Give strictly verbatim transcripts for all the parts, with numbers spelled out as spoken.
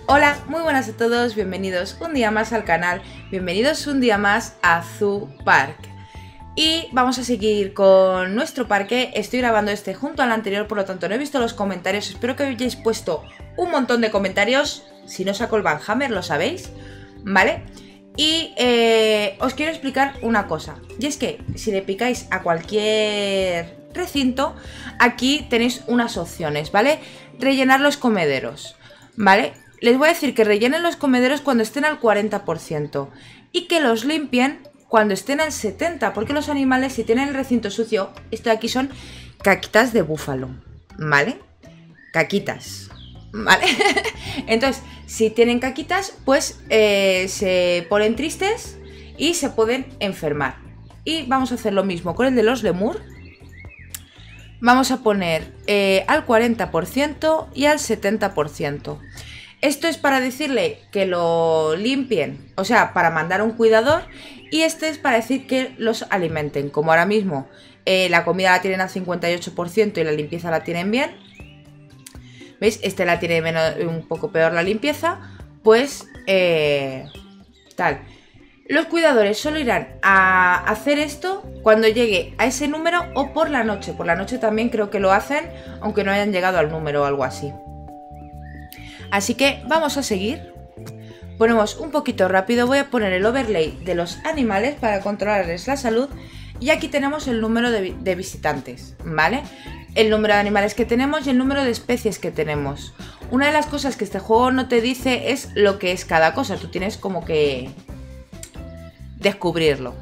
Hola, muy buenas a todos, bienvenidos un día más al canal, bienvenidos un día más a Zoo Park. Y vamos a seguir con nuestro parque. Estoy grabando este junto al anterior, por lo tanto no he visto los comentarios. Espero que hayáis puesto un montón de comentarios. Si no saco el Banhammer, lo sabéis, ¿vale? Y eh, os quiero explicar una cosa. Y es que si le picáis a cualquier recinto, aquí tenéis unas opciones, ¿vale? Rellenar los comederos, ¿vale? Les voy a decir que rellenen los comederos cuando estén al cuarenta por ciento y que los limpien cuando estén al setenta por ciento, porque los animales, si tienen el recinto sucio, esto de aquí son caquitas de búfalo, ¿vale? Caquitas, ¿vale? Entonces, si tienen caquitas, pues eh, se ponen tristes y se pueden enfermar. Y vamos a hacer lo mismo con el de los lemur. Vamos a poner eh, al cuarenta por ciento y al setenta por ciento. Esto es para decirle que lo limpien, o sea, para mandar a un cuidador. Y este es para decir que los alimenten. Como ahora mismo eh, la comida la tienen al cincuenta y ocho por ciento y la limpieza la tienen bien. ¿Veis? Este la tiene menos, un poco peor la limpieza. Pues eh, tal. Los cuidadores solo irán a hacer esto cuando llegue a ese número o por la noche. Por la noche también creo que lo hacen, aunque no hayan llegado al número o algo así. Así que vamos a seguir. Ponemos un poquito rápido. Voy a poner el overlay de los animales para controlarles la salud. Y aquí tenemos el número de, de visitantes, ¿vale? El número de animales que tenemos y el número de especies que tenemos. Una de las cosas que este juego no te dice es lo que es cada cosa. Tú tienes como que descubrirlo.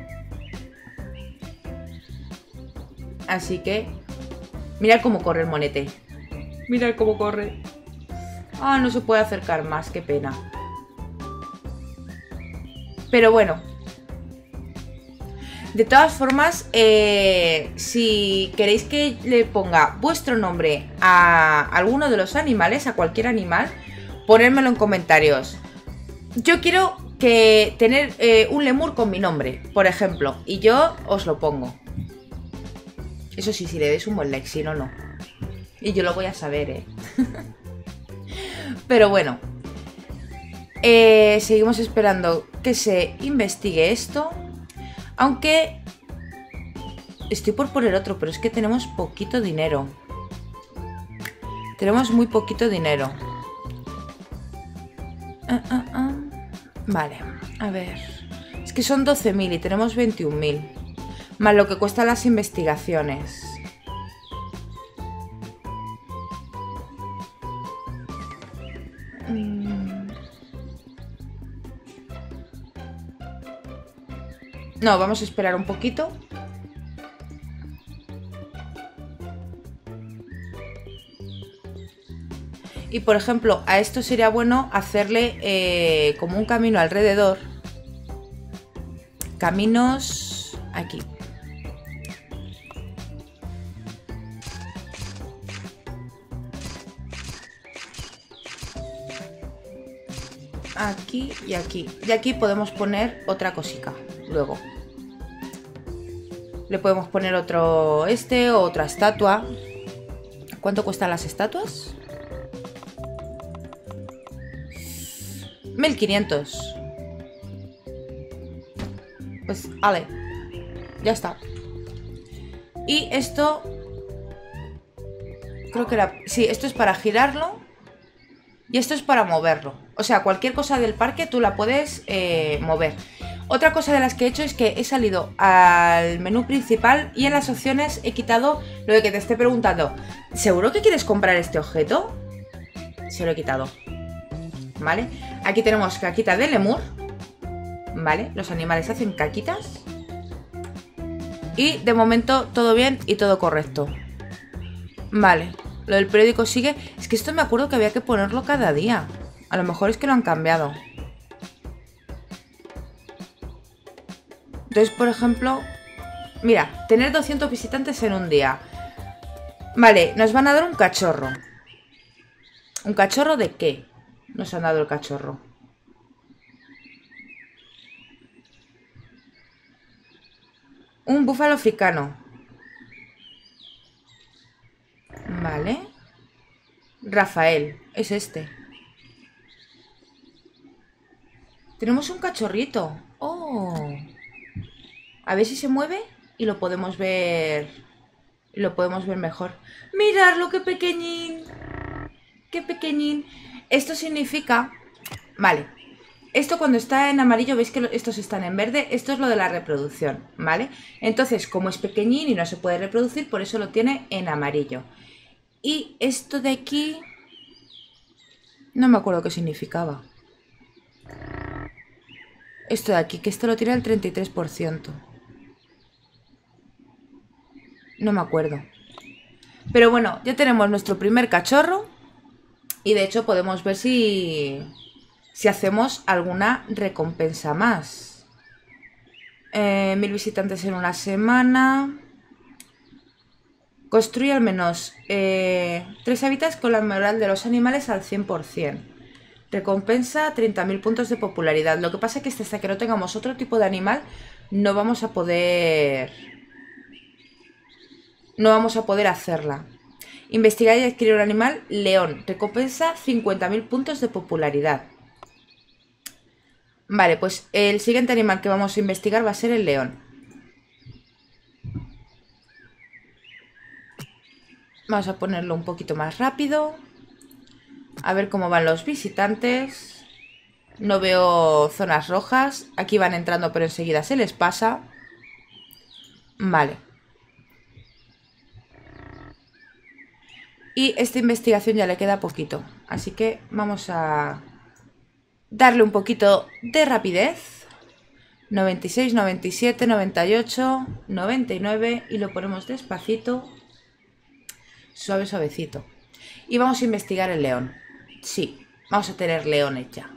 Así que mirad cómo corre el monete. Mirad cómo corre. Ah, no se puede acercar más, qué pena. Pero bueno. De todas formas, eh, si queréis que le ponga vuestro nombre a alguno de los animales, a cualquier animal, ponérmelo en comentarios. Yo quiero que tener eh, un lemur con mi nombre, por ejemplo, y yo os lo pongo. Eso sí, si le deis un buen like, si no, no. Y yo lo voy a saber, ¿eh? Pero bueno, eh, seguimos esperando que se investigue esto. Aunque estoy por poner otro, pero es que tenemos poquito dinero. Tenemos muy poquito dinero. Ah, ah, ah. Vale, a ver. Es que son doce mil y tenemos veintiún mil. Más lo que cuestan las investigaciones. No, vamos a esperar un poquito. Y por ejemplo, a esto sería bueno hacerle eh, como un camino alrededor. Caminos aquí. Aquí y aquí. Y aquí podemos poner otra cosica. Luego le podemos poner otro este o otra estatua. ¿Cuánto cuestan las estatuas? mil quinientos. Pues vale, ya está. Y esto creo que era... Sí, esto es para girarlo. Y esto es para moverlo. O sea, cualquier cosa del parque tú la puedes eh, mover. Otra cosa de las que he hecho es que he salido al menú principal y en las opciones he quitado lo de que te esté preguntando: ¿seguro que quieres comprar este objeto? Se lo he quitado. ¿Vale? Aquí tenemos caquita de lemur. ¿Vale? Los animales hacen caquitas. Y de momento todo bien y todo correcto. Vale. Lo del periódico sigue. Es que esto me acuerdo que había que ponerlo cada día. A lo mejor es que lo han cambiado. Entonces, por ejemplo, mira, tener doscientos visitantes en un día. Vale, nos van a dar un cachorro. ¿Un cachorro de qué? Nos han dado el cachorro. Un búfalo africano. Vale. Rafael, es este. Tenemos un cachorrito. Oh. A ver si se mueve y lo podemos ver. Lo podemos ver mejor. ¡Miradlo, qué pequeñín! ¡Qué pequeñín! Esto significa... Vale. Esto cuando está en amarillo, veis que estos están en verde. Esto es lo de la reproducción, ¿vale? Entonces, como es pequeñín y no se puede reproducir, por eso lo tiene en amarillo. Y esto de aquí... No me acuerdo qué significaba. Esto de aquí, que esto lo tiene el treinta y tres por ciento. No me acuerdo. Pero bueno, ya tenemos nuestro primer cachorro. Y de hecho podemos ver si... Si hacemos alguna recompensa más. Eh, mil visitantes en una semana. Construye al menos eh, tres hábitats con la moral de los animales al cien por cien. Recompensa treinta mil puntos de popularidad. Lo que pasa es que hasta que no tengamos otro tipo de animal no vamos a poder... No vamos a poder hacerla. Investigar y adquirir un animal. León. Recompensa cincuenta mil puntos de popularidad. Vale, pues el siguiente animal que vamos a investigar va a ser el león. Vamos a ponerlo un poquito más rápido. A ver cómo van los visitantes. No veo zonas rojas. Aquí van entrando, pero enseguida se les pasa. Vale. Y esta investigación ya le queda poquito. Así que vamos a darle un poquito de rapidez. noventa y seis, noventa y siete, noventa y ocho, noventa y nueve. Y lo ponemos despacito. Suave, suavecito. Y vamos a investigar el león. Sí, vamos a tener leones ya.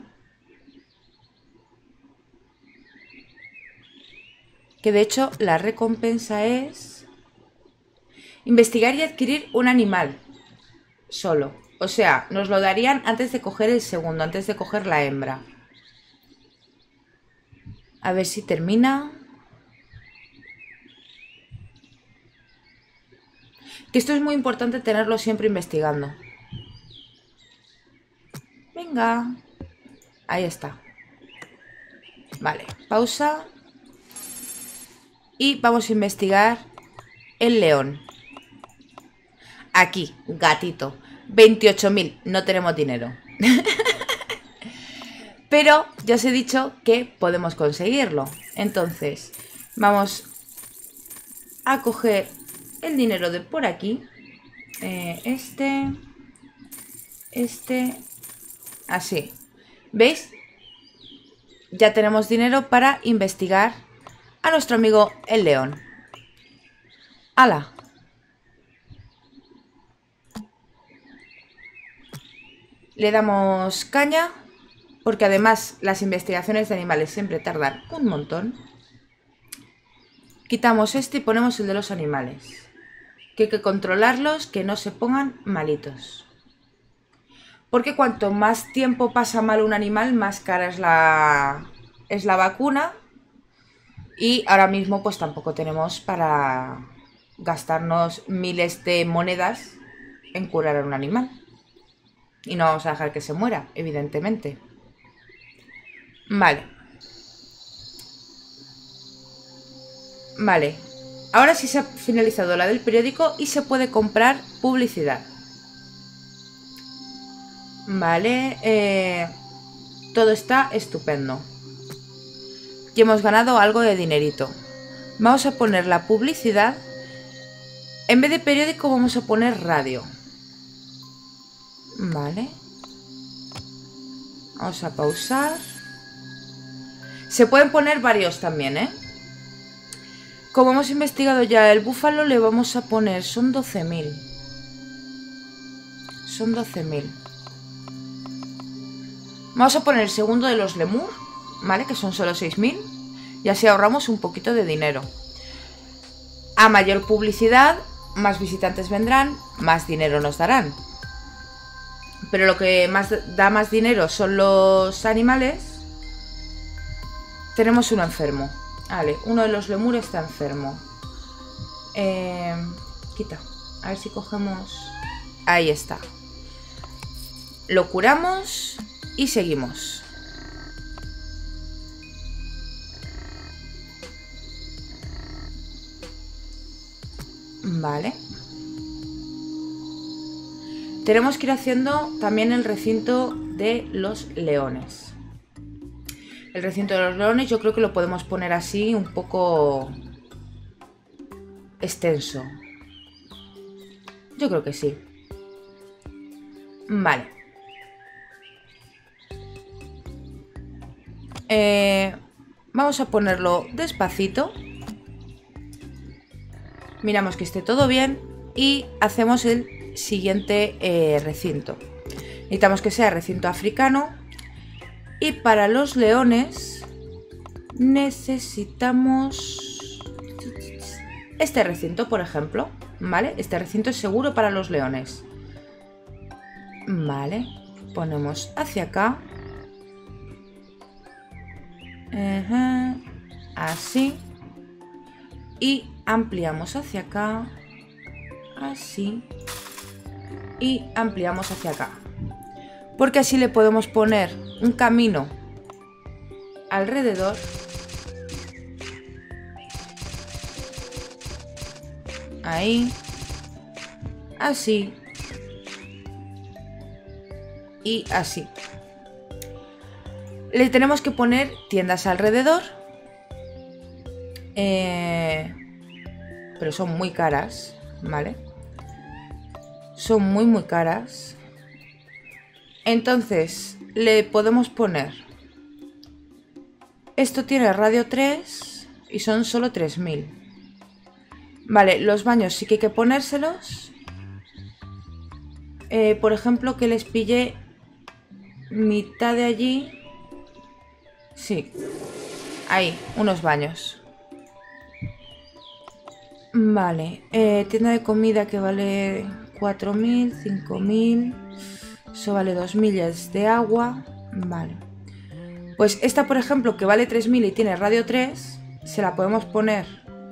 Que de hecho la recompensa es... Investigar y adquirir un animal. Solo. O sea, nos lo darían antes de coger el segundo, antes de coger la hembra. A ver si termina. Que esto es muy importante tenerlo siempre investigando. Venga. Ahí está. Vale, pausa. Y vamos a investigar el león. Aquí, gatito. veintiocho mil. No tenemos dinero. Pero ya os he dicho que podemos conseguirlo. Entonces, vamos a coger el dinero de por aquí. Eh, este. Este. Así. ¿Veis? Ya tenemos dinero para investigar a nuestro amigo el león. ¡Hala! Le damos caña, porque además las investigaciones de animales siempre tardan un montón. Quitamos este y ponemos el de los animales. Que hay que controlarlos, que no se pongan malitos. Porque cuanto más tiempo pasa mal un animal, más cara es la, es la vacuna. Y ahora mismo pues tampoco tenemos para gastarnos miles de monedas en curar a un animal. Y no vamos a dejar que se muera, evidentemente. Vale. Vale. Ahora sí se ha finalizado la del periódico y se puede comprar publicidad. Vale. Eh, todo está estupendo. Y hemos ganado algo de dinerito. Vamos a poner la publicidad. En vez de periódico vamos a poner radio. Vale. Vamos a pausar. Se pueden poner varios también, ¿eh? Como hemos investigado ya el búfalo, le vamos a poner... Son doce mil. Son doce mil. Vamos a poner el segundo de los lemur, ¿vale? Que son solo seis mil. Y así ahorramos un poquito de dinero. A mayor publicidad, más visitantes vendrán, más dinero nos darán. Pero lo que más da más dinero son los animales. Tenemos uno enfermo. Vale, uno de los lemur está enfermo. Eh, quita. A ver si cogemos... Ahí está. Lo curamos y seguimos. Vale. Tenemos que ir haciendo también el recinto de los leones. El recinto de los leones yo creo que lo podemos poner así un poco extenso. Yo creo que sí. Vale. Eh, vamos a ponerlo despacito. Miramos que esté todo bien y hacemos el siguiente eh, recinto. Necesitamos que sea recinto africano. Y para los leones necesitamos este recinto, por ejemplo. ¿Vale? Este recinto es seguro para los leones. Vale. Ponemos hacia acá. Ajá. Así. Y ampliamos hacia acá. Así. Y ampliamos hacia acá. Porque así le podemos poner un camino alrededor. Ahí. Así. Y así. Le tenemos que poner tiendas alrededor. Eh, pero son muy caras, ¿vale? Son muy muy caras. Entonces le podemos poner. Esto tiene radio tres y son solo tres mil. Vale, los baños sí que hay que ponérselos. Eh, por ejemplo, que les pille mitad de allí. Sí. Ahí, unos baños. Vale. Eh, tienda de comida que vale cuatro mil, cinco mil. Eso vale dos millas de agua. Vale. Pues esta, por ejemplo, que vale tres mil y tiene radio tres, se la podemos poner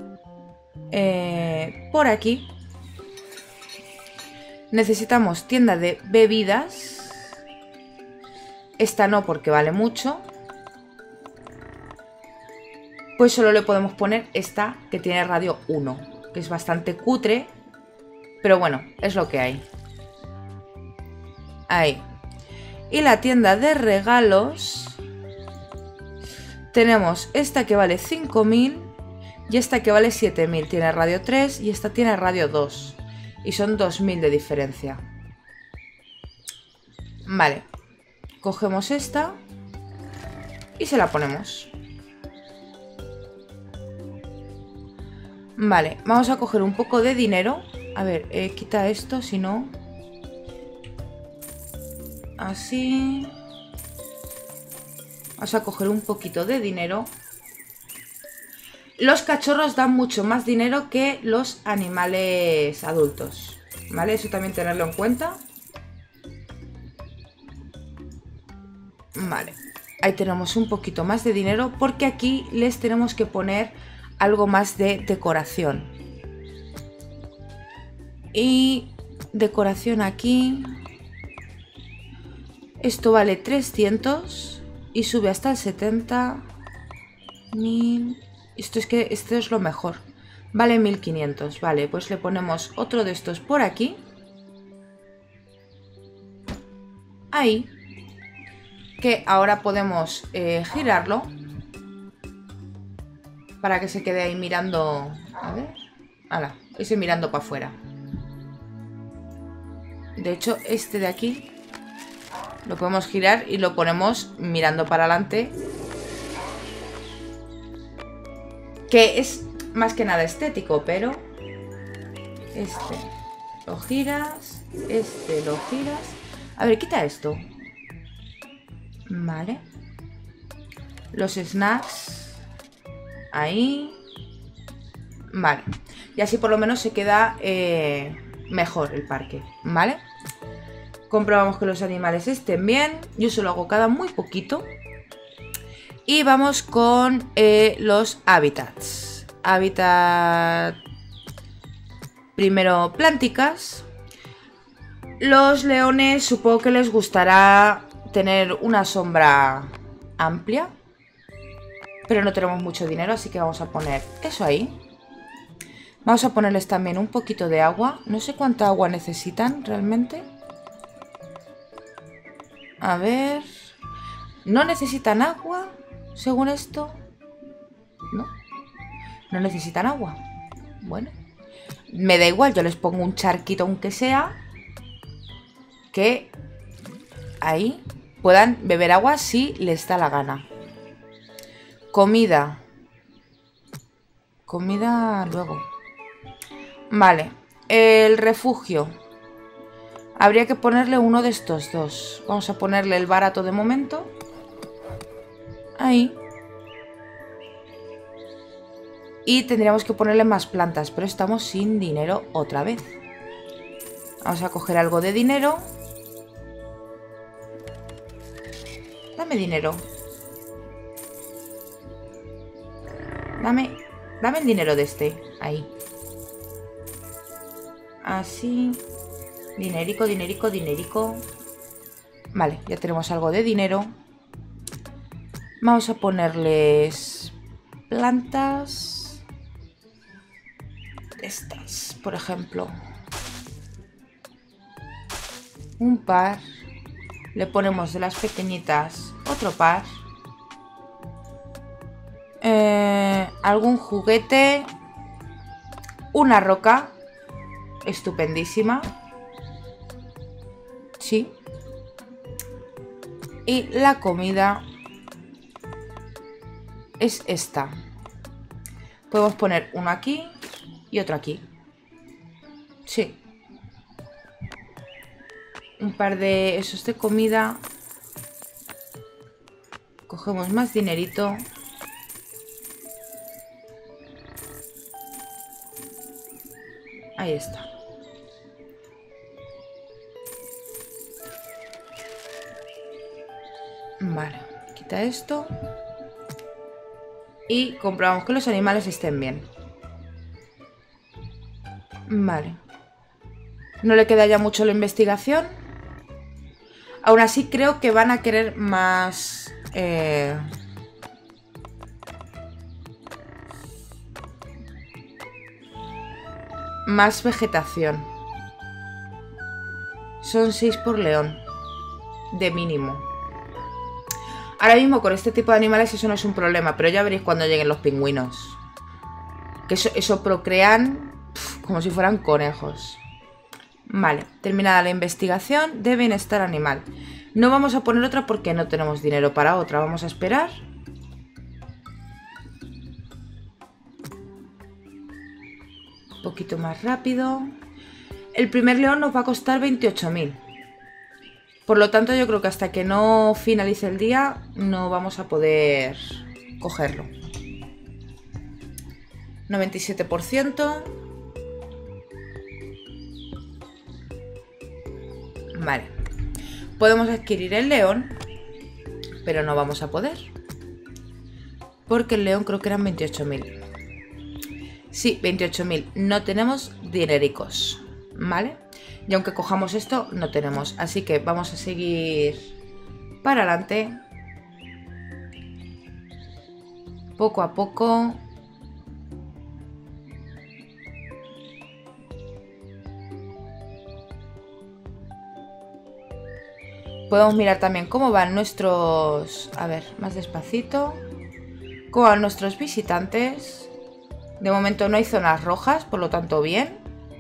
eh, por aquí. Necesitamos tienda de bebidas. Esta no, porque vale mucho. Pues solo le podemos poner esta que tiene radio uno, que es bastante cutre, pero bueno, es lo que hay. Ahí. Y la tienda de regalos tenemos esta que vale cinco mil y esta que vale siete mil. Tiene radio tres y esta tiene radio dos. Y son dos mil de diferencia. Vale. Cogemos esta y se la ponemos. Vale, vamos a coger un poco de dinero. A ver, eh, quita esto, si no... Así... Vamos a coger un poquito de dinero. Los cachorros dan mucho más dinero que los animales adultos, ¿vale? Eso también tenerlo en cuenta. Vale, ahí tenemos un poquito más de dinero porque aquí les tenemos que poner algo más de decoración. Y decoración aquí. Esto vale trescientos y sube hasta el setenta. mil. Esto es que esto es lo mejor. Vale mil quinientos. Vale, pues le ponemos otro de estos por aquí. Ahí. Que ahora podemos eh, girarlo. Para que se quede ahí mirando. A ver. Hala, ese mirando para afuera. De hecho, este de aquí lo podemos girar y lo ponemos mirando para adelante. Que es más que nada estético, pero este lo giras, este lo giras. A ver, quita esto. Vale. Los snacks. Ahí. Vale. Y así por lo menos se queda eh, mejor el parque. ¿Vale? Comprobamos que los animales estén bien. Yo se lo hago cada muy poquito. Y vamos con eh, los hábitats. Hábitat. Primero plánticas. Los leones supongo que les gustará tener una sombra amplia. Pero no tenemos mucho dinero, así que vamos a poner eso ahí. Vamos a ponerles también un poquito de agua. No sé cuánta agua necesitan realmente. A ver... ¿No necesitan agua? Según esto. No. No necesitan agua. Bueno. Me da igual, yo les pongo un charquito aunque sea. Que ahí puedan beber agua si les da la gana. Comida. Comida luego. Vale. El refugio. Habría que ponerle uno de estos dos. Vamos a ponerle el barato de momento. Ahí. Y tendríamos que ponerle más plantas, pero estamos sin dinero otra vez. Vamos a coger algo de dinero. Dame dinero. Dame, dame el dinero de este. Ahí. Así. Dinerico, dinerico, dinerico. Vale, ya tenemos algo de dinero. Vamos a ponerles plantas. Estas, por ejemplo. Un par. Le ponemos de las pequeñitas otro par. Eh, algún juguete. Una roca. Estupendísima. Sí. Y la comida es esta. Podemos poner uno aquí y otro aquí. Sí. Un par de esos de comida. Cogemos más dinerito. Ahí está. Vale, quita esto. Y comprobamos que los animales estén bien. Vale. No le queda ya mucho la investigación. Aún así creo que van a querer más... Eh... Más vegetación. Son seis por león. De mínimo. Ahora mismo con este tipo de animales eso no es un problema, pero ya veréis cuando lleguen los pingüinos. Que eso, eso procrean pf, como si fueran conejos. Vale, terminada la investigación de bienestar animal. No vamos a poner otra porque no tenemos dinero para otra. Vamos a esperar. Un poquito más rápido. El primer león nos va a costar veintiocho mil. Por lo tanto, yo creo que hasta que no finalice el día no vamos a poder cogerlo. noventa y siete por ciento. Vale. Podemos adquirir el león, pero no vamos a poder. Porque el león creo que eran veintiocho mil. Sí, veintiocho mil. No tenemos dinericos. ¿Vale? Y aunque cojamos esto, no tenemos. Así que vamos a seguir para adelante. Poco a poco. Podemos mirar también cómo van nuestros... A ver, más despacito. Cómo van nuestros visitantes. De momento no hay zonas rojas, por lo tanto bien.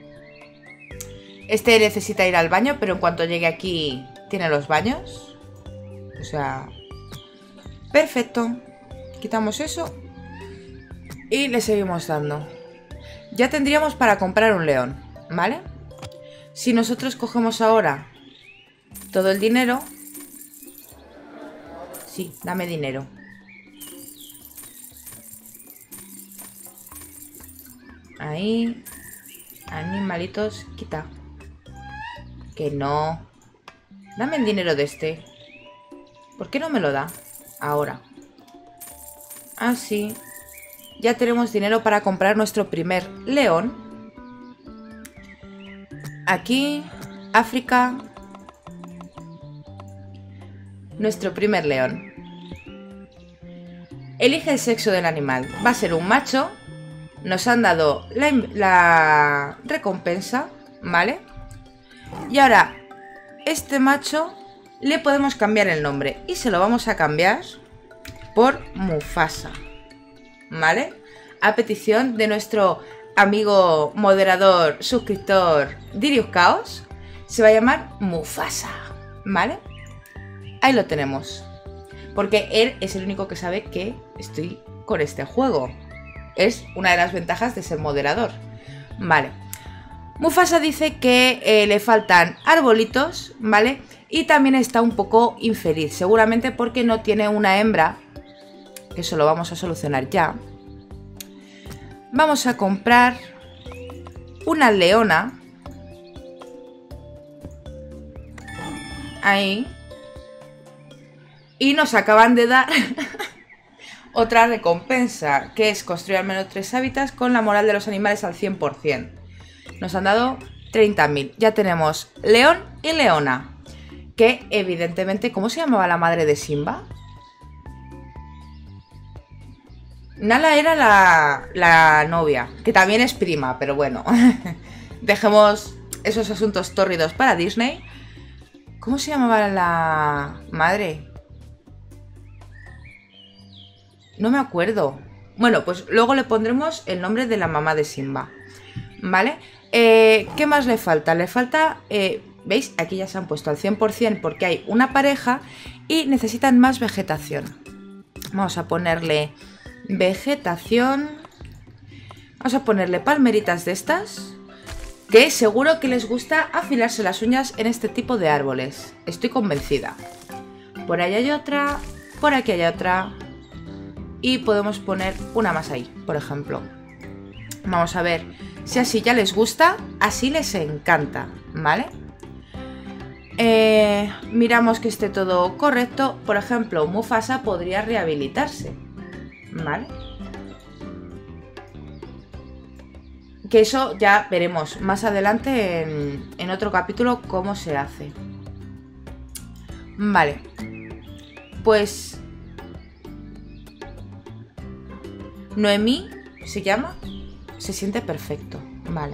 Este necesita ir al baño, pero en cuanto llegue aquí tiene los baños. O sea, perfecto. Quitamos eso y le seguimos dando. Ya tendríamos para comprar un león, ¿vale? Si nosotros cogemos ahora todo el dinero... Sí, dame dinero. Ahí. Animalitos, quita. Que no. Dame el dinero de este. ¿Por qué no me lo da? Ahora. Así. Ya tenemos dinero para comprar nuestro primer león. Aquí. África. Nuestro primer león. Elige el sexo del animal. Va a ser un macho. nos han dado la, la recompensa, ¿vale? Y ahora, este macho le podemos cambiar el nombre y se lo vamos a cambiar por Mufasa, ¿vale? A petición de nuestro amigo moderador, suscriptor Dirius Chaos, se va a llamar Mufasa, ¿vale? Ahí lo tenemos. Porque él es el único que sabe que estoy con este juego. Es una de las ventajas de ser moderador. Vale. Mufasa dice que eh, le faltan arbolitos, ¿vale? Y también está un poco infeliz, seguramente porque no tiene una hembra. Que eso lo vamos a solucionar ya. Vamos a comprar una leona. Ahí. Y nos acaban de dar otra recompensa, que es construir al menos tres hábitats con la moral de los animales al cien por cien. Nos han dado treinta mil. Ya tenemos león y leona. Que evidentemente, ¿cómo se llamaba la madre de Simba? Nala era la, la novia, que también es prima, pero bueno. Dejemos esos asuntos tórridos para Disney. ¿Cómo se llamaba la madre? No me acuerdo. Bueno, pues luego le pondremos el nombre de la mamá de Simba. ¿Vale? Eh, ¿Qué más le falta? Le falta... Eh, ¿Veis? Aquí ya se han puesto al cien por cien porque hay una pareja y necesitan más vegetación. Vamos a ponerle vegetación. Vamos a ponerle palmeritas de estas, que seguro que les gusta afilarse las uñas en este tipo de árboles. Estoy convencida. Por ahí hay otra, por aquí hay otra. Y podemos poner una más ahí, por ejemplo. Vamos a ver si así ya les gusta, así les encanta, ¿vale? Eh, miramos que esté todo correcto. Por ejemplo, Mufasa podría rehabilitarse, ¿vale? Que eso ya veremos más adelante en, en otro capítulo cómo se hace. Vale. Pues... Noemí se llama, se siente perfecto, vale.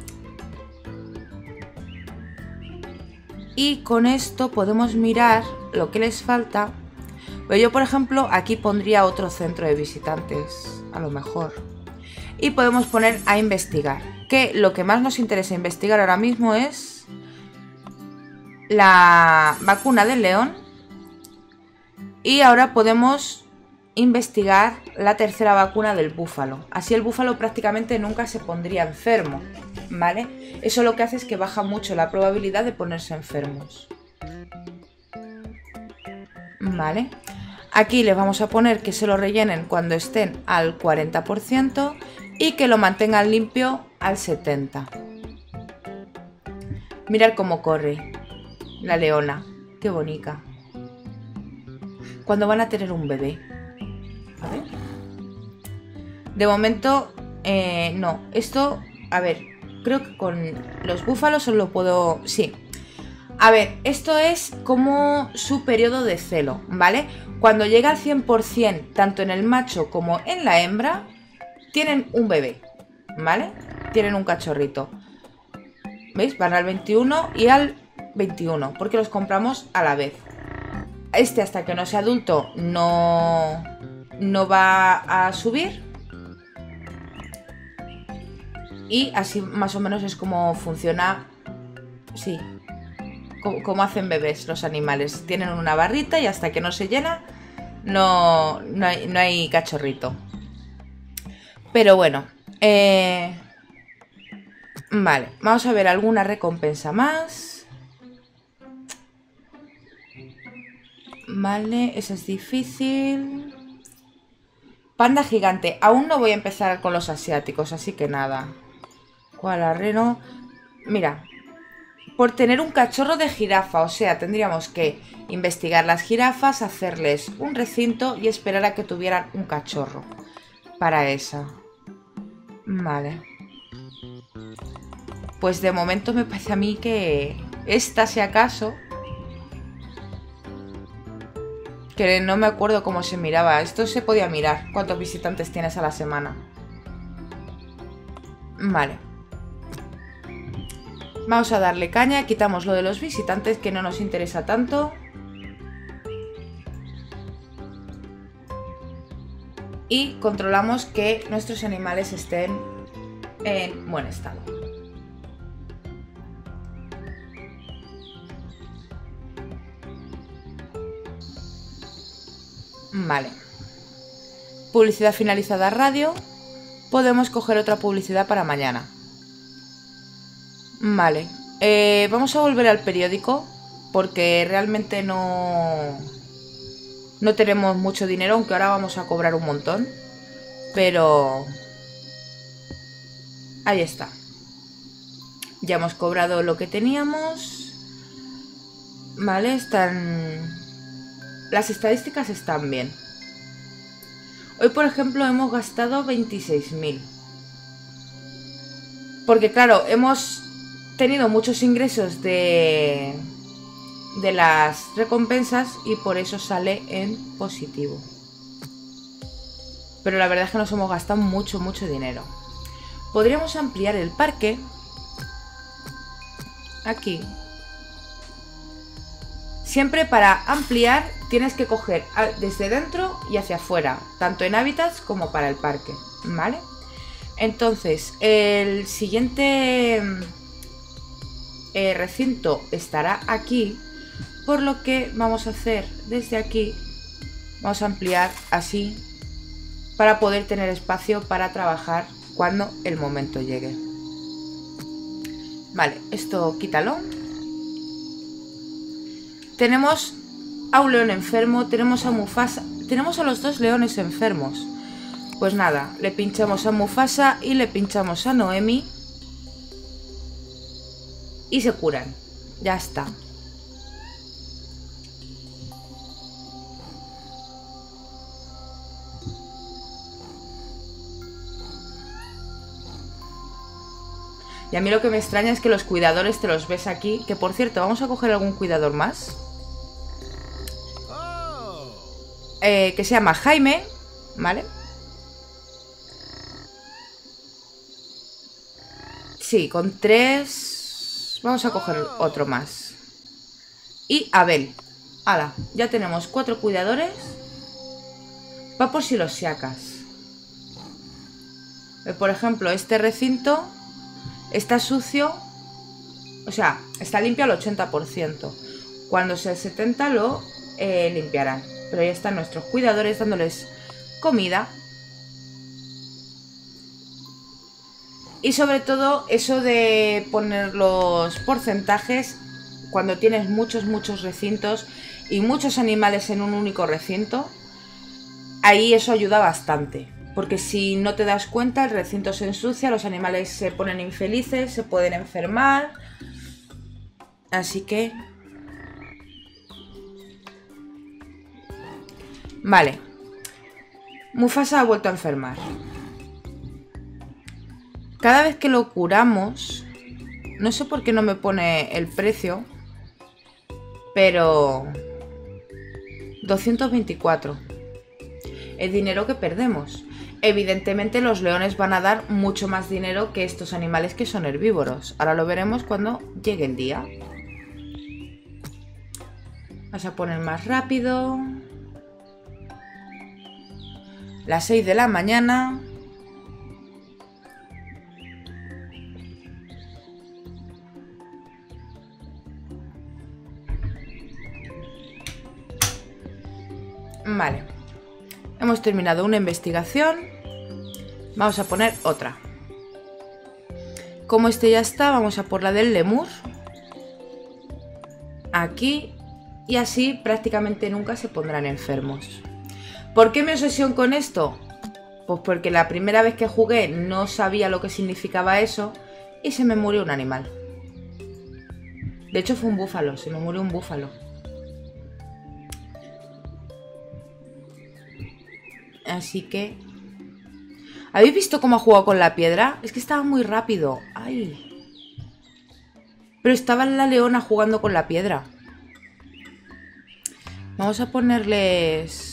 Y con esto podemos mirar lo que les falta. Pero yo, por ejemplo, aquí pondría otro centro de visitantes, a lo mejor. Y podemos poner a investigar, que lo que más nos interesa investigar ahora mismo es la vacuna del león. Y ahora podemos investigar la tercera vacuna del búfalo. Así el búfalo prácticamente nunca se pondría enfermo, ¿vale? Eso lo que hace es que baja mucho la probabilidad de ponerse enfermos. ¿Vale? Aquí les vamos a poner que se lo rellenen cuando estén al cuarenta por ciento y que lo mantengan limpio al setenta por ciento. Mirad cómo corre la leona. Qué bonita. ¿Cuándo van a tener un bebé? A ver. De momento, eh, no. Esto, a ver, creo que con los búfalos solo puedo... Sí. A ver, esto es como su periodo de celo, ¿vale? Cuando llega al cien por cien, tanto en el macho como en la hembra, tienen un bebé, ¿vale? Tienen un cachorrito. ¿Veis? Van al veintiuno y al veintiuno, porque los compramos a la vez. Este, hasta que no sea adulto, no... no va a subir. Y así más o menos es como funciona. Sí, como, como hacen bebés los animales. Tienen una barrita y hasta que no se llena no, no, hay, no hay cachorrito. Pero bueno, eh, vale, vamos a ver alguna recompensa más. Vale, eso es difícil. Panda gigante. Aún no voy a empezar con los asiáticos, así que nada. Koala reno. Mira, por tener un cachorro de jirafa, o sea, tendríamos que investigar las jirafas, hacerles un recinto y esperar a que tuvieran un cachorro para esa. Vale. Pues de momento me parece a mí que esta, si acaso... Que no me acuerdo cómo se miraba. Esto se podía mirar. ¿Cuántos visitantes tienes a la semana? Vale. Vamos a darle caña, quitamos lo de los visitantes que no nos interesa tanto. Y controlamos que nuestros animales estén en buen estado. Vale. Publicidad finalizada radio. Podemos coger otra publicidad para mañana. Vale. Eh, vamos a volver al periódico porque realmente no... No tenemos mucho dinero, aunque ahora vamos a cobrar un montón. Pero... ahí está. Ya hemos cobrado lo que teníamos. Vale, están... las estadísticas están bien. Hoy, por ejemplo, hemos gastado veintiséis mil. Porque, claro, hemos tenido muchos ingresos de... de las recompensas y por eso sale en positivo. Pero la verdad es que nos hemos gastado mucho, mucho dinero. Podríamos ampliar el parque. Aquí. Siempre para ampliar tienes que coger desde dentro y hacia afuera, tanto en hábitats como para el parque, ¿vale? Entonces, el siguiente eh, recinto estará aquí, por lo que vamos a hacer desde aquí, vamos a ampliar así, para poder tener espacio para trabajar cuando el momento llegue. Vale, esto quítalo. Tenemos a un león enfermo, tenemos a Mufasa, tenemos a los dos leones enfermos. Pues nada, le pinchamos a Mufasa y le pinchamos a Noemi y se curan. Ya está. Y a mí lo que me extraña es que los cuidadores te los ves aquí. Que por cierto, vamos a coger algún cuidador más. Eh, que se llama Jaime, ¿vale? Sí, con tres... Vamos a coger otro más. Y Abel. Hala, ya tenemos cuatro cuidadores. Va por si los siacas. Por ejemplo, este recinto está sucio. O sea, está limpio al ochenta por ciento. Cuando sea el setenta por ciento lo eh, limpiarán. Pero ahí están nuestros cuidadores dándoles comida. Y sobre todo eso de poner los porcentajes cuando tienes muchos, muchos recintos y muchos animales en un único recinto. Ahí eso ayuda bastante. Porque si no te das cuenta, el recinto se ensucia, los animales se ponen infelices, se pueden enfermar. Así que... Vale. Mufasa ha vuelto a enfermar. Cada vez que lo curamos, no sé por qué no me pone el precio, pero doscientos veinticuatro. El dinero que perdemos. Evidentemente los leones van a dar mucho más dinero que estos animales que son herbívoros. Ahora lo veremos cuando llegue el día. Vamos a poner más rápido. Las seis de la mañana. Vale. Hemos terminado una investigación. Vamos a poner otra. Como este ya está, vamos a por la del lemur. Aquí. Y así prácticamente nunca se pondrán enfermos. ¿Por qué mi obsesión con esto? Pues porque la primera vez que jugué no sabía lo que significaba eso y se me murió un animal. De hecho fue un búfalo, se me murió un búfalo. Así que... ¿Habéis visto cómo ha jugado con la piedra? Es que estaba muy rápido. ¡Ay! Pero estaba la leona jugando con la piedra. Vamos a ponerles...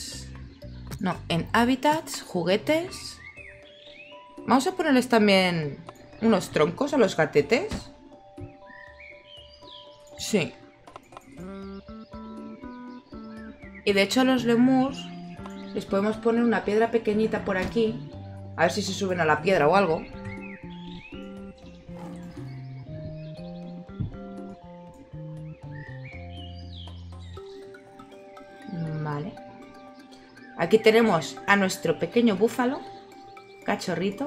No, en hábitats, juguetes. Vamos a ponerles también unos troncos a los gatetes. Sí. Y de hecho a los lemurs les podemos poner una piedra pequeñita por aquí. A ver si se suben a la piedra o algo. Vale. Aquí tenemos a nuestro pequeño búfalo, cachorrito.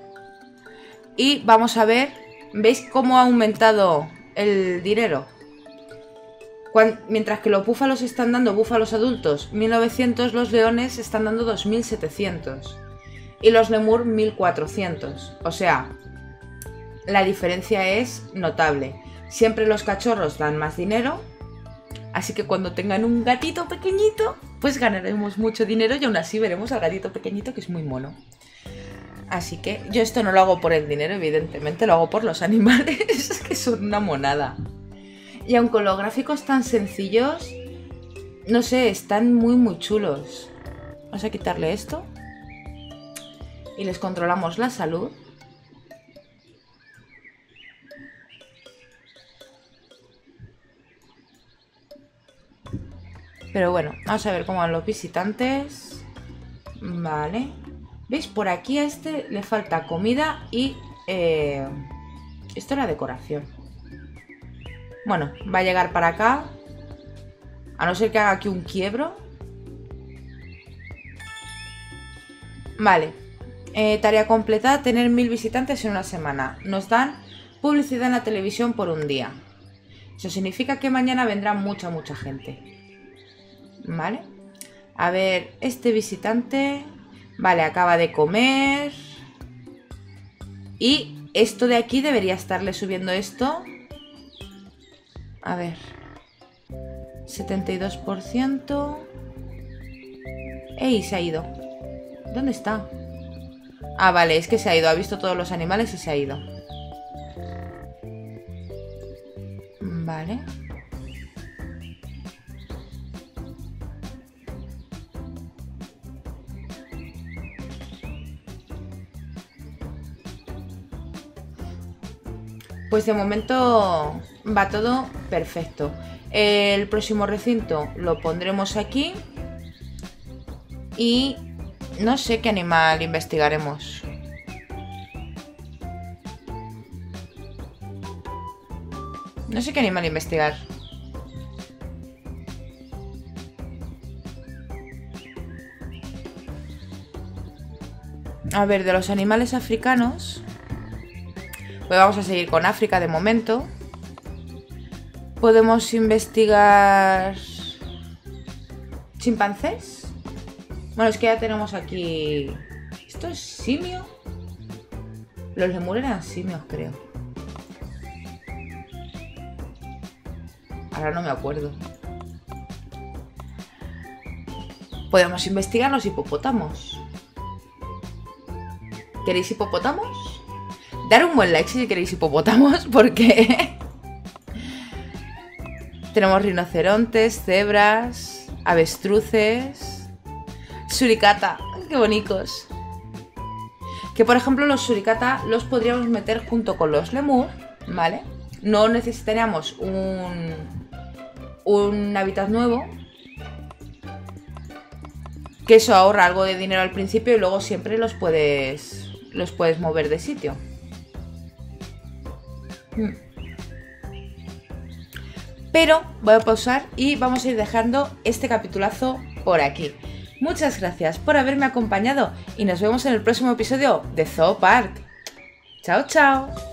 Y vamos a ver, ¿veis cómo ha aumentado el dinero? Cuando, mientras que los búfalos están dando, búfalos adultos, mil novecientos, los leones están dando dos mil setecientos. Y los lemur, mil cuatrocientos. O sea, la diferencia es notable. Siempre los cachorros dan más dinero. Así que cuando tengan un gatito pequeñito, pues ganaremos mucho dinero y aún así veremos al gatito pequeñito que es muy mono. Así que yo esto no lo hago por el dinero, evidentemente, lo hago por los animales, que son una monada. Y aun con los gráficos tan sencillos, no sé, están muy muy chulos. Vamos a quitarle esto. Y les controlamos la salud. Pero bueno, vamos a ver cómo van los visitantes. Vale. ¿Veis? Por aquí a este le falta comida y... Eh, esto era decoración. Bueno, va a llegar para acá. A no ser que haga aquí un quiebro. Vale. Eh, tarea completada, tener mil visitantes en una semana. Nos dan publicidad en la televisión por un día. Eso significa que mañana vendrá mucha, mucha gente. Vale. A ver, este visitante... Vale, acaba de comer. Y esto de aquí debería estarle subiendo esto. A ver. setenta y dos por ciento. ¡Ey! Se ha ido. ¿Dónde está? Ah, vale, es que se ha ido. Ha visto todos los animales y se ha ido. Vale. Pues de momento va todo perfecto. El próximo recinto lo pondremos aquí. Y no sé qué animal investigaremos. No sé qué animal investigar. A ver, de los animales africanos... Pues vamos a seguir con África de momento. Podemos investigar... ¿Chimpancés? Bueno, es que ya tenemos aquí... ¿Esto es simio? Los lemur eran simios, creo. Ahora no me acuerdo. Podemos investigar los hipopótamos. ¿Queréis hipopótamos? Dar un buen like si queréis hipopótamos, porque tenemos rinocerontes, cebras, avestruces, suricata, qué bonitos. Que por ejemplo los suricata los podríamos meter junto con los lemur, ¿vale? No necesitaríamos un, un hábitat nuevo, que eso ahorra algo de dinero al principio y luego siempre los puedes, los puedes mover de sitio. Pero voy a pausar y vamos a ir dejando este capitulazo por aquí. Muchas gracias por haberme acompañado y nos vemos en el próximo episodio de Zoo Park. Chao, chao.